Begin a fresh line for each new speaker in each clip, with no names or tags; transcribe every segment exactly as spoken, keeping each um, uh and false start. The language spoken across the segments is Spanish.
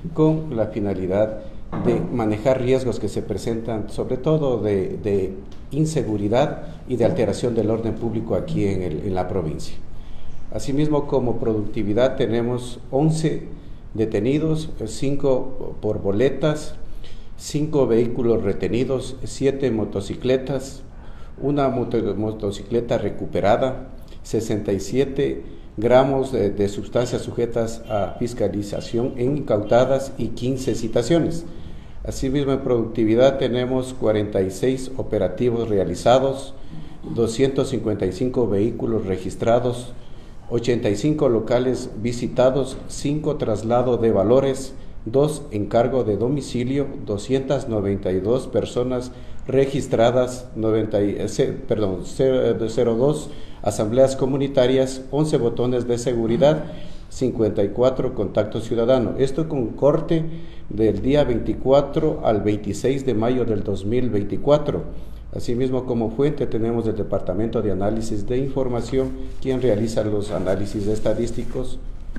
con la finalidad de manejar riesgos que se presentan, sobre todo de, de inseguridad y de alteración del orden público aquí en, el, en la provincia. Asimismo, como productividad tenemos once detenidos, cinco por boletas, cinco vehículos retenidos, siete motocicletas, una moto, motocicleta recuperada, sesenta y siete gramos de, de sustancias sujetas a fiscalización incautadas y quince citaciones. Asimismo, en productividad tenemos cuarenta y seis operativos realizados, doscientos cincuenta y cinco vehículos registrados, ochenta y cinco locales visitados, cinco traslados de valores, dos encargo de domicilio, doscientas noventa y dos personas registradas, noventa, perdón, cero dos asambleas comunitarias, once botones de seguridad, cincuenta y cuatro contactos ciudadanos. Esto con corte del día veinticuatro al veintiséis de mayo del dos mil veinticuatro. Asimismo, como fuente tenemos el Departamento de Análisis de Información, quien realiza los análisis estadísticos.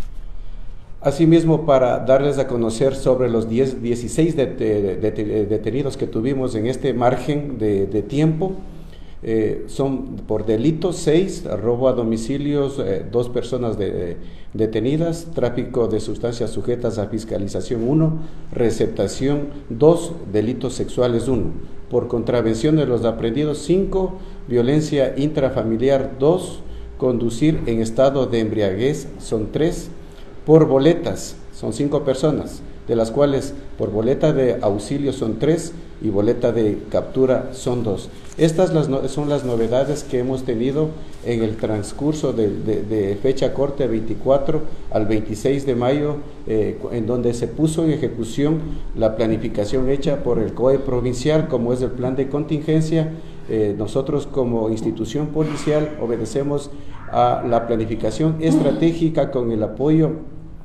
Asimismo, para darles a conocer sobre los diez, dieciséis de, de, de, de, detenidos que tuvimos en este margen de, de tiempo, eh, son por delitos seis, robo a domicilios, eh, dos personas de, de, detenidas, tráfico de sustancias sujetas a fiscalización uno, receptación dos, delitos sexuales uno, por contravención de los aprendidos cinco, violencia intrafamiliar dos, conducir en estado de embriaguez son tres, por boletas son cinco personas, de las cuales por boleta de auxilio son tres y boleta de captura son dos. Estas las no, son las novedades que hemos tenido en el transcurso de, de, de fecha corte veinticuatro al veintiséis de mayo, eh, en donde se puso en ejecución la planificación hecha por el C O E provincial, como es el plan de contingencia. Eh, nosotros como institución policial obedecemos a la planificación estratégica con el apoyo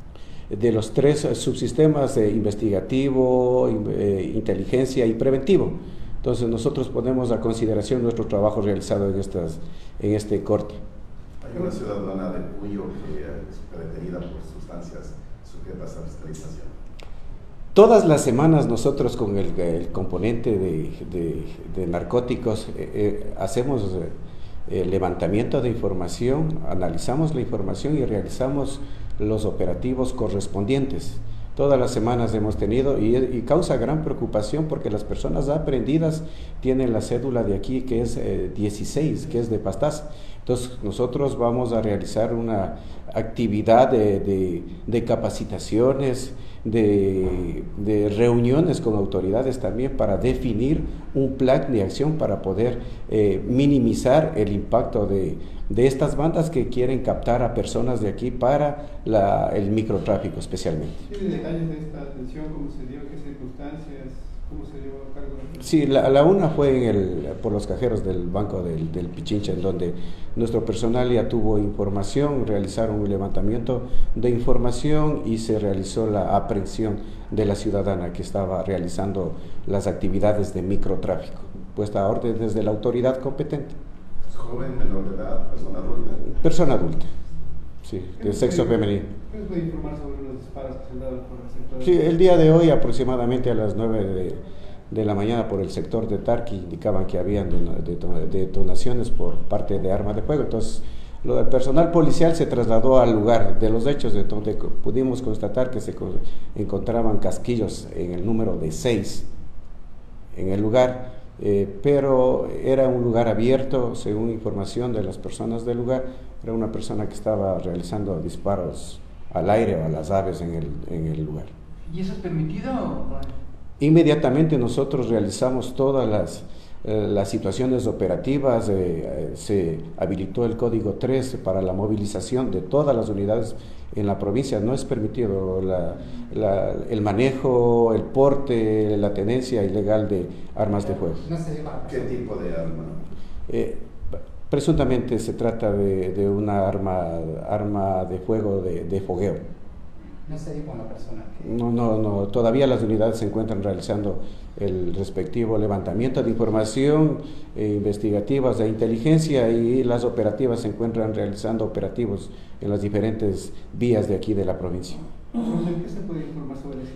de los tres subsistemas de investigativo, eh, inteligencia y preventivo. Entonces nosotros ponemos a consideración nuestro trabajo realizado en, estas, en este corte.
Hay una ciudadana de Puyo que es detenida por sustancias sujetas a fiscalización.
Todas las semanas nosotros con el, el componente de, de, de narcóticos eh, eh, hacemos eh, el levantamiento de información, analizamos la información y realizamos los operativos correspondientes. Todas las semanas hemos tenido y, y causa gran preocupación porque las personas aprehendidas tienen la cédula de aquí que es eh, dieciséis, que es de Pastaza. Entonces nosotros vamos a realizar una actividad de, de, de capacitaciones, de, de reuniones con autoridades también para definir un plan de acción para poder eh, minimizar el impacto de, de estas bandas que quieren captar a personas de aquí para la, el microtráfico especialmente.
¿Tiene detalles de esta atención? ¿Cómo se dio? ¿Qué circunstancias? ¿Cómo se llevó a cargo?
Sí, la, la una fue en el, por los cajeros del Banco del, del Pichincha, en donde nuestro personal ya tuvo información, realizaron un levantamiento de información y se realizó la aprehensión de la ciudadana que estaba realizando las actividades de microtráfico, puesta a orden desde la autoridad competente.
¿Es joven, menor de edad, persona adulta?
Persona adulta, sí, de sexo femenino.
¿Qué nos puede informar sobre los disparos que se han dado por el sector?
Sí, el día de hoy aproximadamente a las nueve de, de la mañana por el sector de Tarqui indicaban que habían detonaciones por parte de armas de fuego. Entonces, lo del personal policial se trasladó al lugar de los hechos, de donde pudimos constatar que se encontraban casquillos en el número de seis en el lugar, eh, pero era un lugar abierto, según información de las personas del lugar, era una persona que estaba realizando disparos al aire o a las aves en el, en el lugar.
¿Y eso es permitido?
Inmediatamente nosotros realizamos todas las, eh, las situaciones operativas, eh, eh, se habilitó el código tres para la movilización de todas las unidades en la provincia. No es permitido la, la, el manejo, el porte, la tenencia ilegal de armas de fuego.
No se lleva.
¿Qué tipo de arma?
Eh, presuntamente se trata de, de una arma, arma de fuego de, de fogueo.
No se dijo a la persona que...
No, no, no, todavía las unidades se encuentran realizando el respectivo levantamiento de información eh, investigativas de inteligencia y las operativas se encuentran realizando operativos en las diferentes vías de aquí de la provincia.
¿Qué se puede informar sobre ese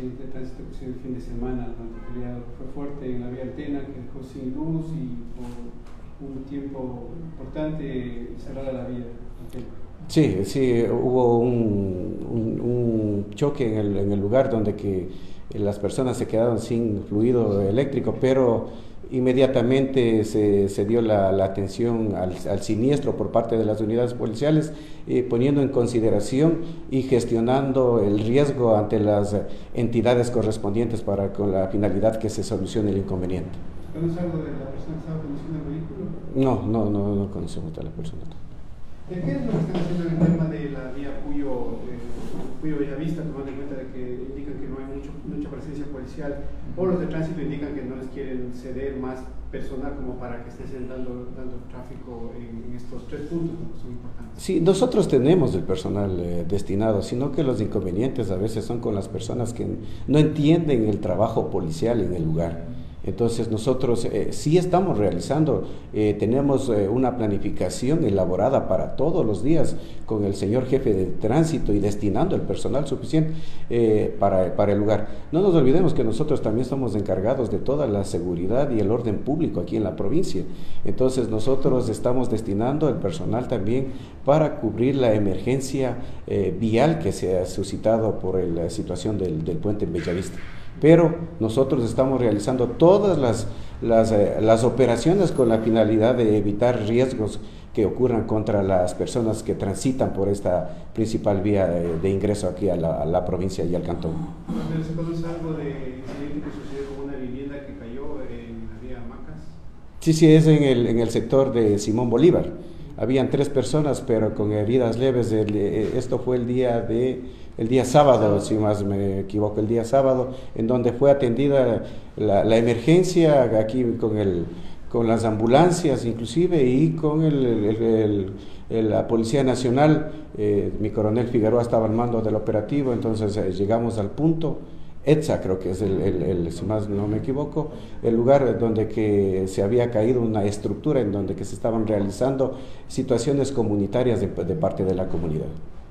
tránsito que se dio el fin de semana durante el feriado, que fue fuerte en la vía Altena, que dejó sin luz y por un tiempo importante cerrada la vía. Okay.
Sí, sí, hubo un, un, un choque en el, en el lugar donde que las personas se quedaron sin fluido eléctrico, pero inmediatamente se, se dio la, la atención al, al siniestro por parte de las unidades policiales, eh, poniendo en consideración y gestionando el riesgo ante las entidades correspondientes para con la finalidad que se solucione el inconveniente.
¿Conoces algo de la persona que estaba conduciendo el vehículo?
No, no, no, no conocemos a la persona.
¿Qué es lo que están haciendo en el tema de la vía Puyo, eh, Puyo Bellavista, tomando en cuenta de que indican que no hay mucho, mucha presencia policial, o los de tránsito indican que no les quieren ceder más personal como para que estén dando, dando tráfico en, en estos tres puntos que son importantes?
Sí, nosotros tenemos el personal eh, destinado, sino que los inconvenientes a veces son con las personas que no entienden el trabajo policial en el lugar. Entonces nosotros eh, sí estamos realizando, eh, tenemos eh, una planificación elaborada para todos los días con el señor jefe de tránsito y destinando el personal suficiente eh, para, para el lugar. No nos olvidemos que nosotros también somos encargados de toda la seguridad y el orden público aquí en la provincia. Entonces nosotros estamos destinando el personal también para cubrir la emergencia eh, vial que se ha suscitado por el, la situación del, del puente en Bellavista. Pero nosotros estamos realizando todas las, las, eh, las operaciones con la finalidad de evitar riesgos que ocurran contra las personas que transitan por esta principal vía de, de ingreso aquí a la, a la provincia y al cantón.
¿Se conoce algo de incidente que sucedió con una vivienda que cayó en la vía Macas?
Sí, sí, es en el, en el sector de Simón Bolívar. Habían tres personas, pero con heridas leves. El, esto fue el día de... el día sábado, si más me equivoco, el día sábado, en donde fue atendida la, la emergencia aquí con, el, con las ambulancias inclusive y con el, el, el, el, la Policía Nacional. Eh, mi coronel Figueroa estaba al mando del operativo, entonces eh, llegamos al punto. ETSA creo que es el, el, el, si más no me equivoco, el lugar donde que se había caído una estructura en donde que se estaban realizando situaciones comunitarias de, de parte de la comunidad.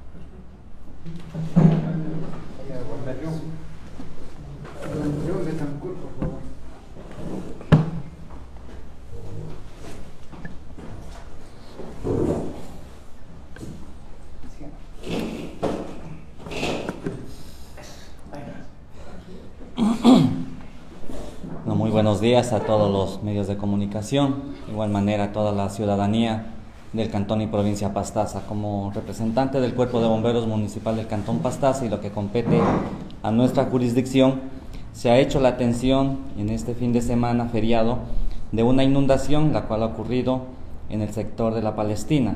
No, muy buenos días a todos los medios de comunicación, de igual manera a toda la ciudadanía del Cantón y Provincia Pastaza. Como representante del Cuerpo de Bomberos Municipal del Cantón Pastaza y lo que compete a nuestra jurisdicción, se ha hecho la atención en este fin de semana feriado de una inundación la cual ha ocurrido en el sector de la Palestina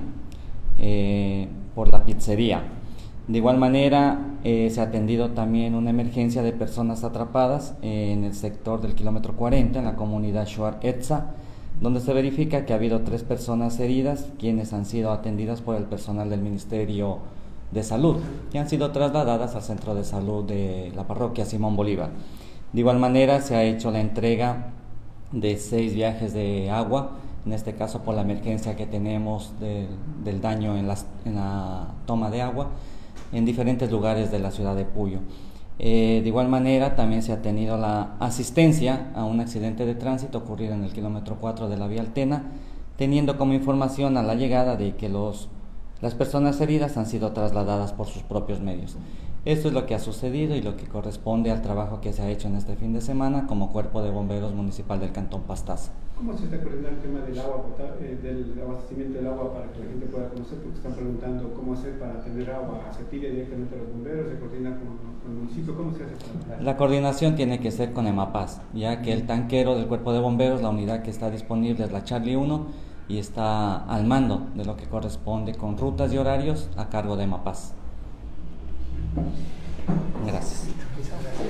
eh, por la pizzería. De igual manera eh, se ha atendido también una emergencia de personas atrapadas eh, en el sector del kilómetro cuarenta en la comunidad Shuar Etza, donde se verifica que ha habido tres personas heridas, quienes han sido atendidas por el personal del Ministerio de Salud, que han sido trasladadas al Centro de Salud de la parroquia Simón Bolívar. De igual manera se ha hecho la entrega de seis viajes de agua, en este caso por la emergencia que tenemos de, del daño en, las, en la toma de agua en diferentes lugares de la ciudad de Puyo. Eh, de igual manera también se ha tenido la asistencia a un accidente de tránsito ocurrido en el kilómetro cuatro de la vía Altena, teniendo como información a la llegada de que los, las personas heridas han sido trasladadas por sus propios medios. Esto es lo que ha sucedido y lo que corresponde al trabajo que se ha hecho en este fin de semana como Cuerpo de Bomberos Municipal del Cantón Pastaza.
¿Cómo se está coordinando el tema del agua, eh, del abastecimiento del agua para que la gente pueda conocer? Porque están preguntando cómo hacer para tener agua. ¿Se pide directamente a los bomberos? ¿Se coordina con, con el municipio? ¿Cómo se hace para...?
La coordinación tiene que ser con EMAPAS, ya que el tanquero del Cuerpo de Bomberos, la unidad que está disponible es la Charlie uno y está al mando de lo que corresponde con rutas y horarios a cargo de EMAPAS. Gracias.